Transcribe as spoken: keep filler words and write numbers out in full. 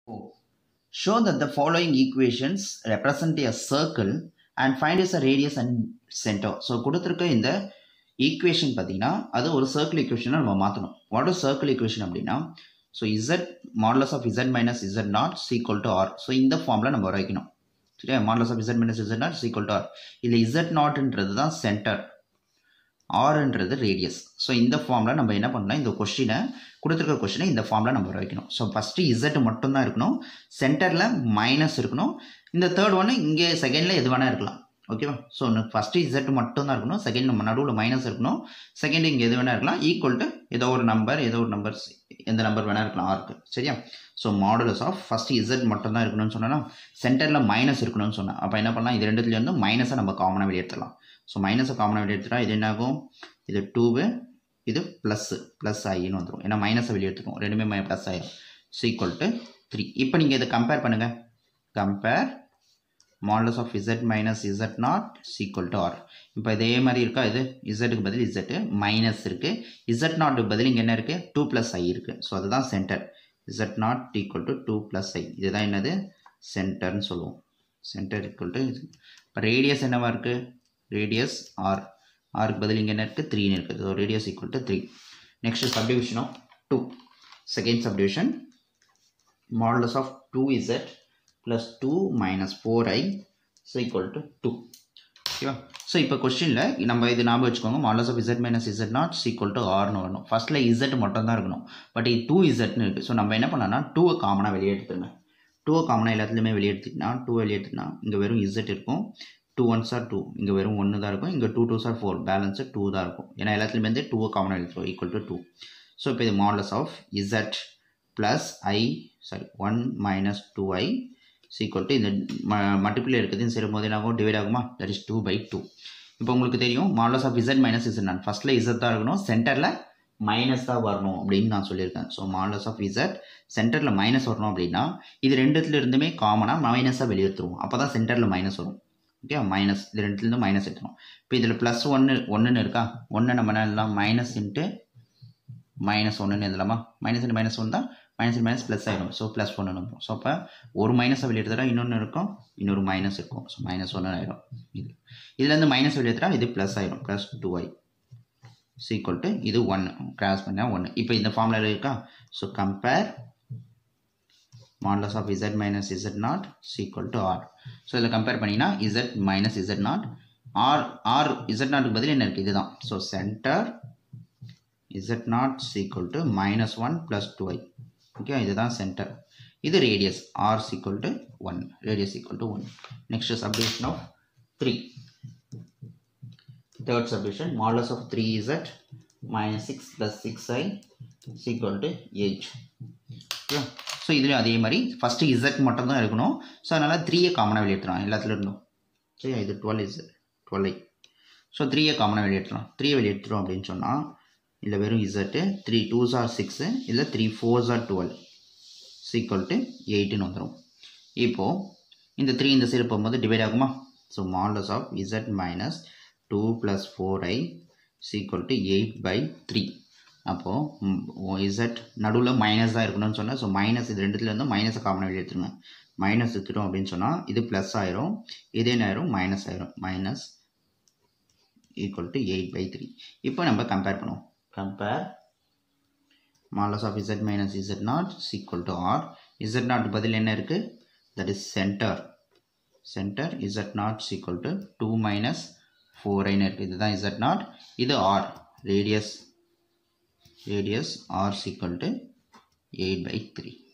Oh. Show that the following equations represent a circle and find its radius and center. So கொடுத்திருக்க இந்த equation பார்த்தீங்கன்னா அது ஒரு circle equation நம்ம மாத்தணும். What is circle equation அப்படின்னா so z modulus of z minus z naught is equal to r. So இந்த ஃபார்ம்ல நம்ம வரைக்கணும். சரியா modulus of z minus z naught is equal to r. இதுல z naught ன்றது தான் சென்டர், r ன்றது radius. So இந்த ஃபார்மில் நம்ம என்ன பண்ணலாம், இந்த கொஸ்டினை கொடுத்துருக்க கொஸ்டினை இந்த ஃபார்மில் நம்ம வைக்கணும். ஸோ ஃபஸ்ட்டு இசட் மட்டும்தான் இருக்கணும், சென்டரில் மைனஸ் இருக்கணும், இந்த தேர்ட் ஒன்று இங்கே செகண்டில் எது வேணால் இருக்கலாம். ஓகேவா? ஸோ ஃபஸ்ட்டு இசட் மட்டும்தான் இருக்கணும், செகண்ட் நம்ம நடுவில் மைனஸ் இருக்கணும், செகண்ட் இங்கே எது வேணால் இருக்கலாம், ஈக்குவல் டு ஏதோ ஒரு நம்பர் ஏதோ ஒரு நம்பர் எந்த நம்பர் வேணால் இருக்கலாம் ஆர்க்கு. சரியா? So modulus of first z மட்டும்தான் இருக்கணும்னு சொன்னோன்னா சென்டரில் மைனஸ் இருக்கணும்னு சொன்னேன். அப்போ என்ன பண்ணலாம், இது ரெண்டுத்துலேருந்து மைனஸை நம்ம காமனாக வெளியே எடுத்துடலாம். ஸோ மைனஸை காமனாக வெளியே எடுத்துட்டா இது என்ன ஆகும், இது டூவு இது ப்ளஸ்ஸு ப்ளஸ் ஆகின்னு வந்துடும். ஏன்னா மைனஸை வெளியே எடுத்துக்கும், ரெண்டுமே மை ப்ளஸ் ஆகிடும். So equal to three. இப்போ நீங்கள் இதை கம்பேர் பண்ணுங்கள், compare modulus of z minus z naught equal to r. இப்போ இதே மாதிரி இருக்கா, இது இசட்டுக்கு பதில் இசட்டு மைனஸ் இருக்குது, இசட் நாட்டுக்கு பதில் இங்கே என்ன இருக்குது, டூ ப்ளஸ் ஐ இருக்குது. ஸோ அதுதான் centre, z naught equal to two plus i. இதுதான் என்னது சென்டர்னு சொல்லுவோம். சென்டர் ஈக்குவல் டு இது. இப்போ ரேடியஸ் என்னவா இருக்குது, ரேடியஸ் ஆர், ஆருக்கு பதில் இங்கே என்ன இருக்குது த்ரீன்னு இருக்குது. So radius equal to three. Next subdivision of two, second subdivision modulus of two z plus two minus four i so equal to two. ஓகேவா? ஸோ இப்போ கொஸ்டினில் நம்ம இது ஞாபகம் வச்சுக்கோங்க, modulus of z minus z naught equal to ஆர்னு வரணும். ஃபஸ்ட்டில் இசட் மட்டும் தான் இருக்கணும், பட் இது டூ இசட்னு இருக்குது. ஸோ நம்ம என்ன பண்ணோம்னா டூவை காமனாக வெளியே எடுத்துருங்க. டூவை காமனாக எல்லாத்துலேயுமே வெளியே எடுத்துக்கினா டூ வெளியே எடுத்துனா இங்கே வெறும் இசட் இருக்கும், டூ ஒன்ஸ் ஆர் டூ, இங்கே வெறும் ஒன்று தான் இருக்கும், இங்கே two twos are four, balance two தான் இருக்கும். ஏன்னா எல்லாத்துலேயுமே வந்து டூவை காமனாக எழுதுறோம், ஈக்குவல் டு டூ. ஸோ இப்போ இது modulus of z plus i sorry one minus two i equal to இந்த மல்டிப்ளை இருக்குது சேரும் போது என்ன ஆகும், டிவைட் ஆகுமா, that is two by two. இப்போ உங்களுக்கு தெரியும் modulus of z minus z நான் ஃபஸ்ட்டில் இசட் தான் இருக்கணும், சென்டரில் மைனஸ் தான் வரணும் அப்படின்னு நான் சொல்லியிருக்கேன். ஸோ மாடுலஸ் ஆஃப் இசட் சென்டரில் மைனஸ் வரணும் அப்படின்னா இது ரெண்டுத்துல இருந்துமே காமனாக மைனஸாக வெளியேற்றுருவோம், அப்போ தான் சென்டரில் மைனஸ் வரும். ஓகே, மைனஸ் இது ரெண்டுலேருந்து மைனஸ் எடுத்துரும். இப்போ இதில் ப்ளஸ் ஒன்று ஒன்றுன்னு இருக்கா, ஒன்று நம்ம என்ன எழுதலாம், மைனஸ் இன்ட்டு மைனஸ் ஒன்றுன்னு எழுதலாமா, மைனஸ் இன்ட்டு மைனஸ் ஒன் தான், மைனஸ் மைனஸ் ப்ளஸ் ஆகிடும். ஸோ ப்ளஸ் ஒன்று இருக்கும். ஸோ அப்போ ஒரு மைனஸை வெளியெடுத்துட்டா இன்னொன்று இருக்கும், இன்னொரு மைனஸ் இருக்கும். ஸோ மைனஸ் ஒன்று ஆகிடும். இது இதுலேருந்து மைனஸ் வெளியெடுத்துட்டா இது ப்ளஸ் ஆகிடும், plus two i equal to இது ஒன்று, கிராஸ் பண்ணால் ஒன்று. இப்போ இந்த ஃபார்முலா இருக்கா, so compare modulus of z minus z naught is equal to r. So இதில் கம்பேர் பண்ணினா z minus z naught, r r z naught பதில் என்ன இருக்குது, இதுதான். So centre z naught is equal to minus one plus two i. Okay, இதுதான் centre. இது radius r is equal to one, radius equal to one. Next subdivision of three, third subdivision modulus of three z minus six plus six i is equal to eight. Okay, so இதுலேயும் அதே மாதிரி first Z மட்டும் தான் இருக்கணும். So அதனால் த்ரீயை காமனாக வெளியேற்றலாம் எல்லாத்துல இருந்தும். சரியா? இது twelve is twelve i. So த்ரீயை காமனாக வெளியேற்றலாம். த்ரீ வெளியேற்றுறோம் அப்படின்னு சொன்னால் இல்லை வெறும் z three twos are six, இல்லை three fours are twelve equal to எயிட்டுன்னு வந்துடும். இப்போது இந்த த்ரீ இந்த சைடு போகும்போது டிவைட் ஆகுமா. So modulus of z minus two plus four i equal to eight by three. அப்போது இசட் நடுவில் மைனஸ் தான் இருக்கணும்னு சொன்னால், ஸோ மைனஸ் இது ரெண்டுத்துல இருந்து மைனஸை காமனாக வெளியே எடுத்துருங்க. மைனஸ் எடுத்துட்டோம் அப்படின்னு சொன்னால் இது ப்ளஸ் ஆயிரும், இதே நேரம் மைனஸ் ஆயிரும், minus equal to eight by three. இப்போ நம்ம கம்பேர் பண்ணுவோம், compare modulus of z minus z naught equal to r. Z naught பதில் என்ன இருக்குது, that is centre, centre z naught equal to two minus four ஐன்னு இருக்குது, இதுதான் இசட் நாட். இது r, radius radius r is equal to eight by three.